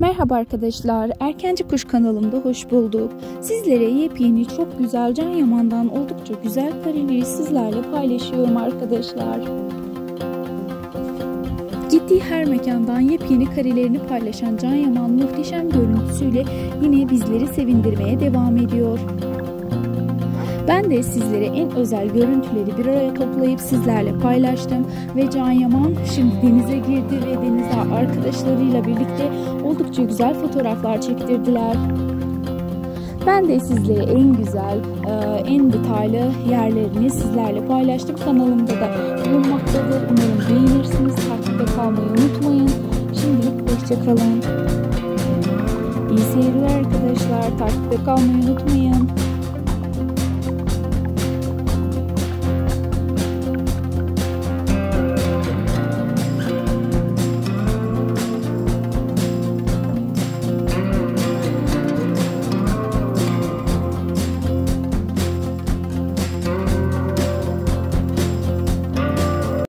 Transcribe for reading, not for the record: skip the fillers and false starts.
Merhaba arkadaşlar, Erkenci Kuş kanalımda hoş bulduk. Sizlere yepyeni çok güzel Can Yaman'dan oldukça güzel kareleri sizlerle paylaşıyorum arkadaşlar. Gittiği her mekandan yepyeni karelerini paylaşan Can Yaman muhteşem görüntüsüyle yine bizleri sevindirmeye devam ediyor. Ben de sizlere en özel görüntüleri bir araya toplayıp sizlerle paylaştım ve Can Yaman şimdi denize girdi ve denize arkadaşlarıyla birlikte oldukça güzel fotoğraflar çektirdiler. Ben de sizlere en güzel, en detaylı yerlerini sizlerle paylaştım. Kanalımda da bulunmaktadır. Umarım beğenirsiniz. Takipte kalmayı unutmayın. Şimdilik hoşça kalın. İyi seyirler arkadaşlar. Takipte kalmayı unutmayın.